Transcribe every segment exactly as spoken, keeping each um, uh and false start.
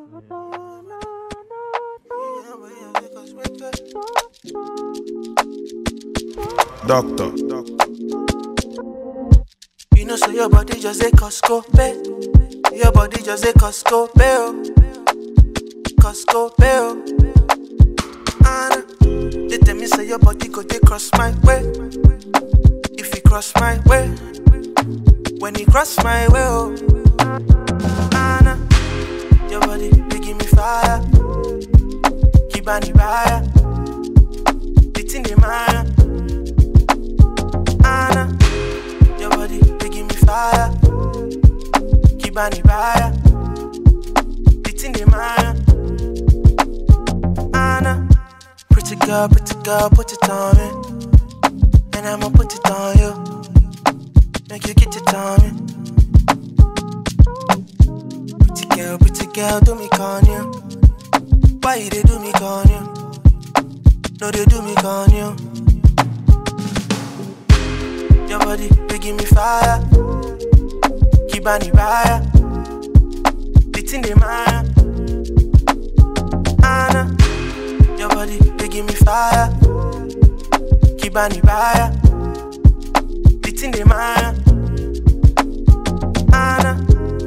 Doctor. You know, so your body just a Costco pay. Your body just a Costco pay. Oh. Costco pay. Oh. Anna, they tell me say your body go they cross my way. If you cross my way, when you cross my way, oh. Anna, your body they give me fire. Keep on the fire. It's in the mind. Anna, your body they give me fire. Keep on the fire. It's in the mind. Anna, pretty girl, pretty girl, put it on me, and I'ma put it on you. Make you get it on me. Pretty girl, pretty girl, do me con you. Why you they do me con you? No, they do me con you. Your body, they give me fire. Keep on the fire. It's in the mind. Anna, your body, they give me fire. Keep on the fire. It's in the mind. Anna.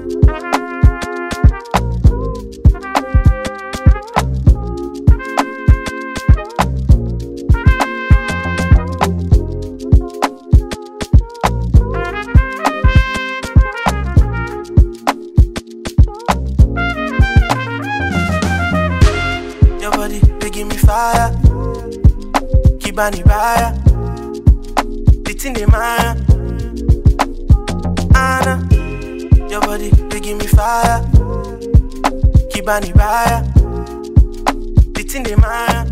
Your body, they give me fire. Keep on the fire. It's in the mind. Anna, your body, they give me fire. Keep on the fire. It's in the mind.